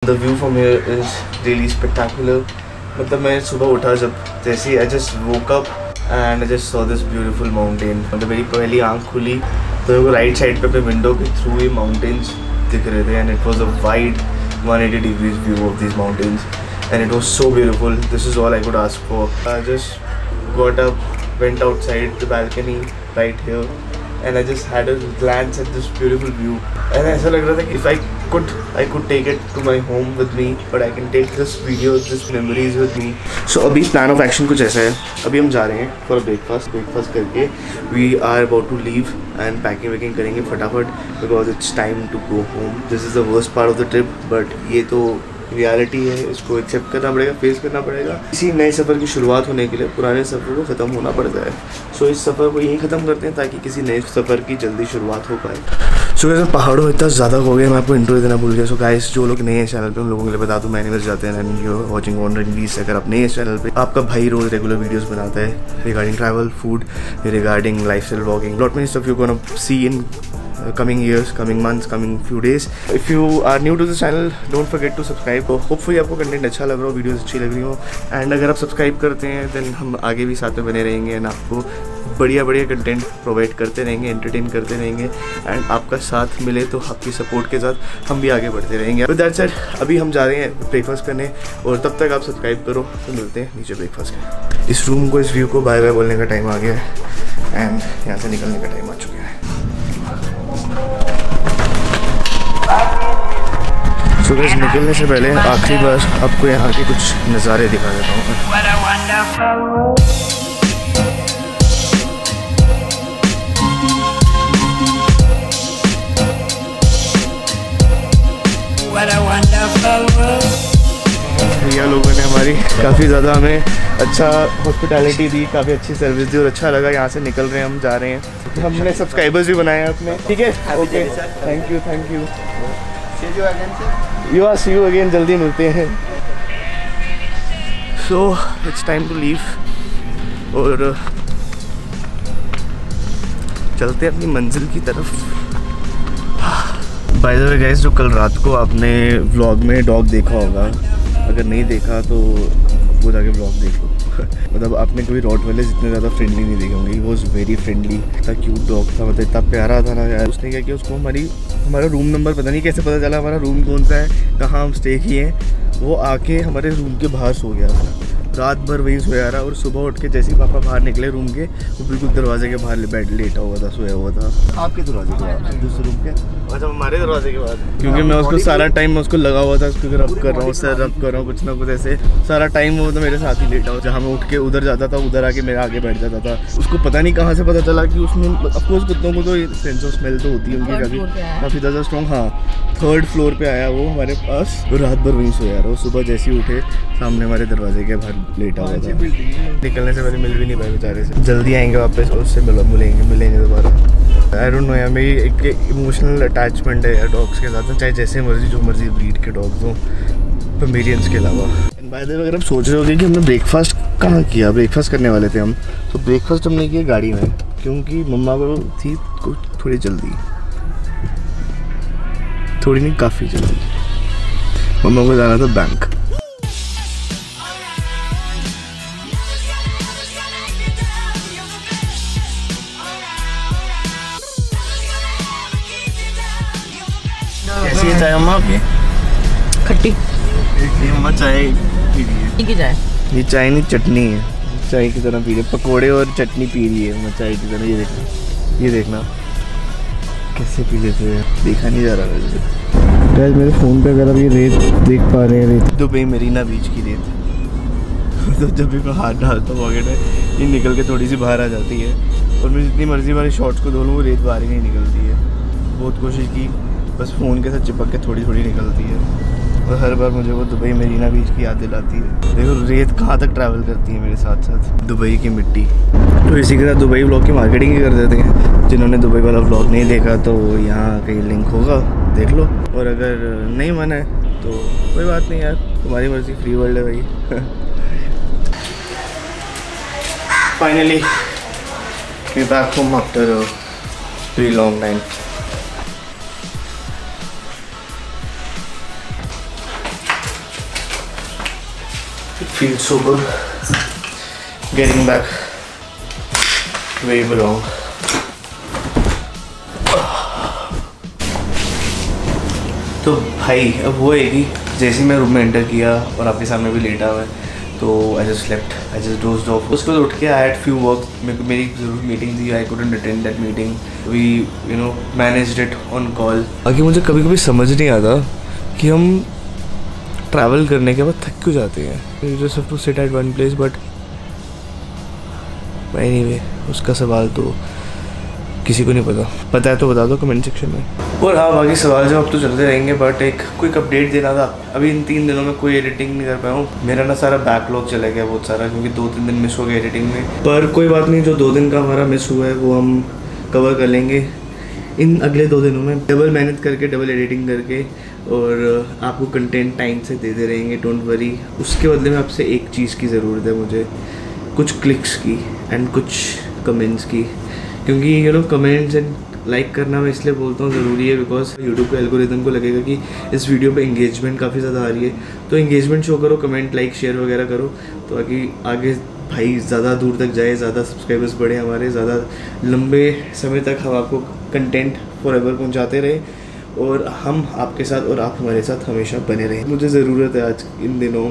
the view from here is really spectacular. मतलब मैं सुबह उठा जब जैसे I just woke up and I just saw this beautiful mountain. मतलब मेरी पहली आँख खुली तो मेरे को राइट साइड पे अपने विंडो के थ्रू ये माउंटेन्स दिख रहे थे and it was a wide 180 degrees view of these mountains and it was so beautiful. This is all I could ask for. I just got up, went outside the balcony right here and I just had a glance at this beautiful view and ऐसा लग रहा था कि if I could take it to my home with me, but I can take this video, this memories with me. So अभी plan of action कुछ ऐसा है. अभी हम जा रहे हैं for a breakfast करके we are about to leave and packing करेंगे फटाफट because it's time to go home. This is the worst part of the trip, but ये तो रियलिटी है, इसको एक्सेप्ट करना पड़ेगा, फेस करना पड़ेगा. इसी नए सफ़र की शुरुआत होने के लिए पुराने सफ़र को ख़त्म होना पड़ता है. सो इस सफ़र को यहीं ख़त्म करते हैं ताकि किसी नए सफ़र की जल्दी शुरुआत हो पाए. सो गाइस पहाड़ों इतना ज़्यादा हो गया, मैं आपको इंट्रो देना भूल गया. सो गाइस जो लोग नए हैं चैनल पे उन लोगों के लिए बता दूँ, मैंने मेरे जाते हैं and you watching Wandering Beast. अगर आप नए हैं चैनल पे, आपका भाई रोज़ रेगुलर वीडियोस बनाता है regarding travel, food, regarding lifestyle vlogging, lot many stuff you gonna see in coming years, coming months, coming few days. If you are new to this channel, don't forget to subscribe. Hopefully आपको content अच्छा लग रहा हो, videos अच्छी लग रही हो and अगर आप सब्सक्राइब करते हैं देन हम आगे भी साथ में बने रहेंगे एंड आपको बढ़िया कंटेंट प्रोवाइड करते रहेंगे, एंटरटेन करते रहेंगे एंड आपका साथ मिले तो आपकी सपोर्ट के साथ हम भी आगे बढ़ते रहेंगे. विद दैट सेड अभी हम जा रहे हैं ब्रेकफास्ट करने और तब तक आप सब्सक्राइब करो. तो मिलते हैं नीचे ब्रेकफास्ट के. इस रूम को, इस व्यू को बाय बाय बोलने का टाइम आ गया है एंड यहाँ से निकलने का टाइम आ चुका है. सुबह निकलने से पहले आखिरी बार आपको यहाँ के कुछ नज़ारे दिखा देता हूँ. भैया लोगों ने हमारी काफ़ी ज़्यादा हमें अच्छा हॉस्पिटैलिटी दी, काफ़ी अच्छी सर्विस दी और अच्छा लगा. यहाँ से निकल रहे हैं, हम जा रहे हैं. हमने सब्सक्राइबर्स भी बनाए हैं अपने. ठीक है, okay, thank you. See you again, जल्दी मिलते हैं. So it's time to leave और चलते हैं अपनी मंजिल की तरफ. बाय द वे गाइस, जो कल रात को आपने व्लॉग में डॉग देखा होगा, अगर नहीं देखा तो वो जाके व्लॉग देख लो. मतलब आपने कभी रॉटवेलर्स इतने ज़्यादा फ्रेंडली नहीं देखे होंगे. ही वॉज वेरी फ्रेंडली, इतना क्यूट डॉग था, मतलब इतना प्यारा था ना यार. उसने क्या किया, उसको हमारा रूम नंबर पता नहीं कैसे पता चला हमारा रूम कौन सा है, कहाँ हम स्टे किए हैं. वो आके हमारे रूम के बाहर सो गया था, रात भर वहीं सोया रहा और सुबह उठ के जैसे ही पापा बाहर निकले रूम के, वो बिल्कुल दरवाजे के बाहर बेड लेटा हुआ था, सोया हुआ था. आपके दरवाजे के बाहर, दूसरे रूम के? अच्छा, हमारे दरवाजे के बाद. क्योंकि मैं उसको सारा टाइम मैं उसको लगा हुआ था, उसको रब कर रहा हूँ, सर रब कर रहा हूँ, कुछ ना कुछ ऐसे सारा टाइम वो तो मेरे साथ ही लेटा हुआ. जहाँ मैं उठ के उधर जाता था, उधर आके मेरे आगे बैठ जाता था. उसको पता नहीं कहाँ से पता चला कि उसमें, ऑफकोर्स कुत्तों को तो सेंस ऑफ स्मेल तो होती है उनकी काफ़ी ज़्यादा स्ट्रॉन्ग. हाँ, 3rd फ्लोर पे आया वो हमारे पास, रात भर वहीं सोया रहा. सुबह जैसे ही उठे सामने हमारे दरवाजे के बाहर लेटा हुआ था. निकलने से पहले मिल भी नहीं पाए बेचारे से. जल्दी आएंगे वापस और उससे मिलेंगे दोबारा. आई डोंट नो यार, मेरी एक इमोशनल अटैचमेंट है यार डॉग्स के साथ, चाहे जैसे मर्जी जो मर्जी ब्रीड के डॉग्स हों, पोमेरियंस के अलावा. बाय द वे अगर आप सोच रहे होगे कि हमने ब्रेकफास्ट कहाँ किया, ब्रेकफास्ट करने वाले थे हम, तो ब्रेकफास्ट हमने किया गाड़ी में, क्योंकि मम्मा को थी थोड़ी जल्दी, थोड़ी नहीं काफ़ी जल्दी. मम्मा को जाना था बैंक. कैसी है चाय अम्मा आपकी? खट्टी. अम्मा चाय पी रही है. चाय? ये चाय नहीं चटनी है, चाय की तरह पी रही है. पकोड़े और चटनी पी रही है अम्मा चाय की तरह. ये देखना कैसे पी लेते हैं, देखा नहीं जा रहा वैसे. गाइस मेरे फ़ोन पे अगर आप ये रेत देख पा रहे हैं, रेत दुबई मरीना बीच की रेत. तो जब भी मैं हाथ डालता हूँ पॉकेट में, ये निकल के थोड़ी सी बाहर आ जाती है और मैं जितनी मर्जी वाली शॉर्ट्स को धो लूँ वो रेत बाहर ही नहीं निकलती है. बहुत कोशिश की, बस फ़ोन के साथ चिपक के थोड़ी निकलती है और हर बार मुझे वो दुबई मरीना बीच की याद दिलाती है. देखो रेत कहाँ तक ट्रैवल करती है मेरे साथ साथ, दुबई की मिट्टी. तो इसी के साथ दुबई व्लॉग की मार्केटिंग ही कर देते हैं. जिन्होंने दुबई वाला व्लॉग नहीं देखा तो यहाँ कहीं लिंक होगा, देख लो. और अगर नहीं मन है तो कोई बात नहीं यार, तुम्हारी मर्जी, फ्री वर्ल्ड है भाई. Finally we back home after a very long time. It feels so good getting back where you belong. तो भाई अब वो है कि जैसे मैं रूम में एंटर किया और आपके सामने भी लेटा हुआ है तो I just slept, I just dozed off. उसके बाद उठ के आई हैड फ्यू वर्क. मेरी ज़रूर मीटिंग थी, I couldn't attend that meeting. We managed it on call. बाकी मुझे कभी कभी समझ नहीं आता कि हम ट्रैवल करने के बाद थक क्यों जाते हैं. You just have to sit at one place. But anyway उसका सवाल तो किसी को नहीं पता है तो बता दो कमेंट सेक्शन में. और हाँ बाकी सवाल जवाब तो चलते रहेंगे. बट एक क्विक अपडेट देना था. अभी इन 3 दिनों में कोई एडिटिंग नहीं कर पाया हूँ. मेरा ना सारा बैकलॉग चला गया बहुत सारा, क्योंकि 2-3 दिन मिस हो गए एडिटिंग में. पर कोई बात नहीं, जो 2 दिन का हमारा मिस हुआ है वो हम कवर कर लेंगे इन अगले 2 दिनों में. डबल मेहनत करके, डबल एडिटिंग करके और आपको कंटेंट टाइम से देते रहेंगे. Don't worry. उसके बदले में आपसे एक चीज़ की ज़रूरत है मुझे, कुछ क्लिक्स की एंड कुछ कमेंट्स की. क्योंकि कमेंट्स एंड लाइक करना मैं इसलिए बोलता हूँ ज़रूरी है बिकॉज यूट्यूब के एल्गोरिदम को लगेगा कि इस वीडियो पे एंगेजमेंट काफ़ी ज़्यादा आ रही है. तो एंगेजमेंट शो करो, कमेंट लाइक शेयर वगैरह करो, तो आगे भाई ज़्यादा दूर तक जाए, ज़्यादा सब्सक्राइबर्स बढ़े हमारे, ज़्यादा लंबे समय तक हम आपको कंटेंट फॉरएवर पहुँचाते रहे और हम आपके साथ और आप हमारे साथ हमेशा बने रहें. मुझे ज़रूरत है आज इन दिनों.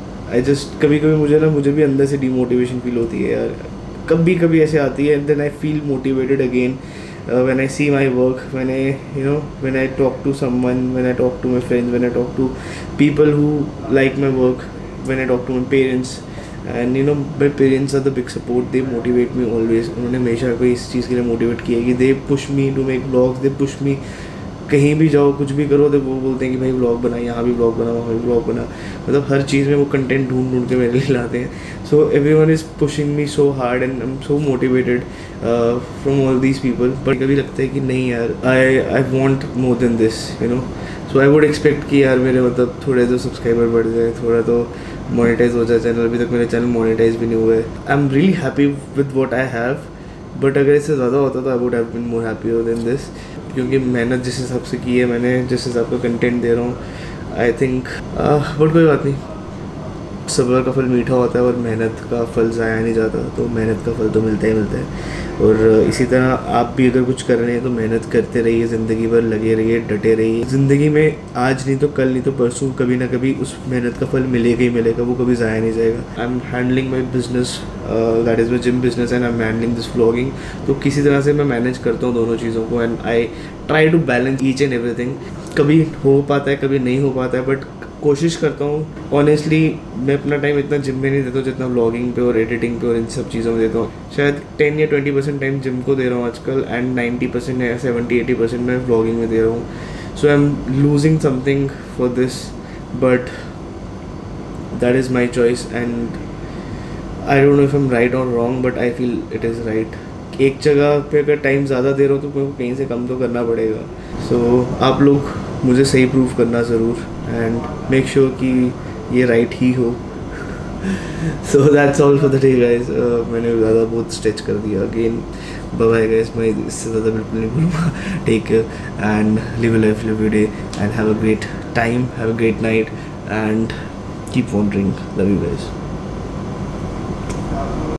कभी मुझे भी अंदर से डीमोटिवेशन फील होती है यार. कभी ऐसे आती है. And then I feel motivated again when I see my work, when I talk to someone, when I talk to my friends, when I talk to people who like my work, when I talk to my parents. And my parents are the big support. They motivate me always. उन्होंने हमेशा कोई इस चीज़ के लिए motivate किया कि they push me to make vlogs, they push me कहीं भी जाओ कुछ भी करो तो वो बोलते हैं कि भाई व्लॉग बना, यहाँ भी व्लॉग बना, वहाँ भी व्लॉग बना. मतलब हर चीज़ में वो कंटेंट ढूंढ के मेरे लिए लाते हैं. So everyone is pushing me so hard and I am so motivated from all these people. But कभी लगता है कि नहीं यार, I want more than this. So I would expect कि यार मेरे थोड़े तो सब्सक्राइबर बढ़ जाए, थोड़ा तो मोनेटाइज हो जाए चैनल. अभी तक मेरे चैनल मोनेटाइज भी नहीं हुआ है. I am really happy with what I have. But अगर इससे ज़्यादा होता तो I would have been more happier than this. क्योंकि मेहनत जिस हिसाब से की है मैंने, जिस हिसाब का कंटेंट दे रहा हूँ, आई थिंक. बट कोई बात नहीं, सब्र का फल मीठा होता है और मेहनत का फल ज़ाया नहीं जाता. तो मेहनत का फल तो मिलता ही मिलता है. और इसी तरह आप भी अगर कुछ कर रहे हैं तो मेहनत करते रहिए, ज़िंदगी भर लगे रहिए, डटे रहिए. ज़िंदगी में आज नहीं तो कल, नहीं तो परसों, कभी ना कभी उस मेहनत का फल मिलेगा ही मिलेगा. वो कभी ज़ाया नहीं जाएगा. I am handling my business, that is my gym business, and I am handling this vlogging. तो किसी तरह से मैं मैनेज करता हूँ दोनों चीज़ों को. And I try to balance each and everything. कभी हो पाता है, कभी नहीं हो पाता है, बट कोशिश करता हूँ. ऑनेस्टली मैं अपना टाइम इतना जिम में नहीं देता हूँ जितना व्लॉगिंग पे और एडिटिंग पे और इन सब चीज़ों में देता हूँ. शायद 10 या 20% टाइम जिम को दे रहा हूँ आजकल, एंड 90% या 70-80% मैं व्लॉगिंग में दे रहा हूँ. So I am losing something for this, but that is my choice. And I don't know if I am right और wrong, but I feel it is right. एक जगह पे अगर टाइम ज़्यादा दे रहा हूँ तो मेरे को कहीं से कम तो करना पड़ेगा. सो आप लोग मुझे सही प्रूव करना ज़रूर एंड मेक श्योर कि ये राइट ही हो. So that's all for the day guys. मैंने ज़्यादा बहुत स्ट्रेच कर दिया. Again bye bye guys. मैं इससे ज़्यादा बिल्कुल नहीं बोलूँगा. Take care and live a life, live your day and have a great time, have a great night and keep wandering. Love you guys.